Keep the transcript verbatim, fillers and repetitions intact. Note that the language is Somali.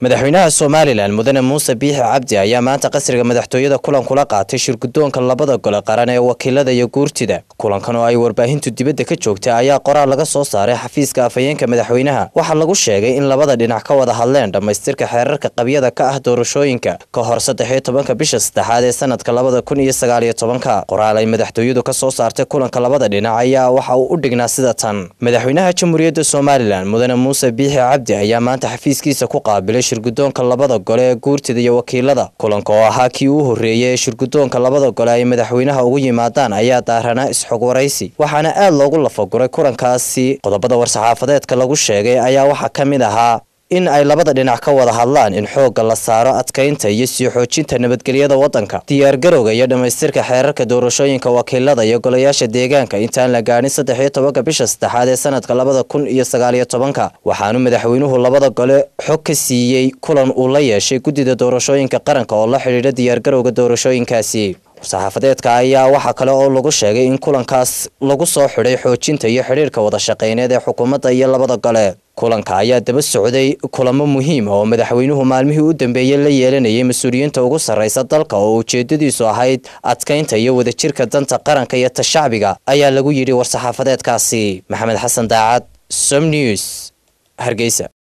madaxweynaha Soomaaliland mudane Muuse Biixi Cabdi ayaa maanta qasriga madaxtooyada kulan kula qaatay shirgudoonka labada gole qaran ee wakiilada iyo guurtida. Kulankan oo ay warbaahintu dibadda ka joogtay ayaa qoraal laga soo saaray xafiiska afhayeenka madaxweynaha. Waxaa lagu sheegay in labada dhinac ka wada hadleen dhamaystirka xeerarka qabyada ka ah doorashooyinka ka hor saddex iyo tobanka bisha saddexaad ee sanadka labada kun iyo sagaal iyo tobanka. Qoraal ay madaxtooyadu ka soo saartay kulanka labada dhinac ayaa waxa uu u dhignaa sida tan: madaxweynaha Jamhuuriyadda Soomaaliland mudane Muuse Biixi Cabdi ayaa maanta xafiiskiisa ku qaabilay shirgudoonka labada gole ee guurtida iyo wakiilada. Kulanka oo ahaa kii uu horeeyay shirgudoonka labada gole ay madaxweynaha ugu yimaadaan ayaa daarana isxog waraysi, waxaana aad loogu lafaguray kulankaasi. Qodobada war-saxaafadeedka lagu sheegay ayaa waxaa ka mid ahaa in ay labada dhinac ka wada hadlaan in xoogga la saaro adkeynta iyo sii xoojinta nabadgelyada waddanka, diyaar garowga iyo dhamaystirka xeerarka doorashooyinka wakiilada iyo golayaasha deegaanka intaan la gaarin saddex iyo tobanka bisha saddexaad ee sanadka labada kun iyo sagaal iyo tobanka. Waxaanu madaxweynuhu labada gole xog ka siiyey kulan uu la yeeshay guddida doorashooyinka qaranka oo la xidhiidha diyaar garowga doorashooyinkaasi. saxaafadeedka ayaa waxa kale oo lagu sheegay in kulankaas lagu soo xidhay xoojinta iyo xiriirka wada shaqeyneed ee xukuumadda iyo labada gole. Kulanka ayaa daba socday kulamo muhiim ah oo madaxweynuhu maalmihii u dambeeyay la yeelanayay mas'uuliyiinta ugu sarreysa dalka oo ujeedadiisu ahayd adkeynta iyo wadajirka danta qaranka iyo shacbiga, ayaa lagu yidhi war-saxaafadeedkaasi. Maxamed Xasan Daacad, Som News, Hargeysa.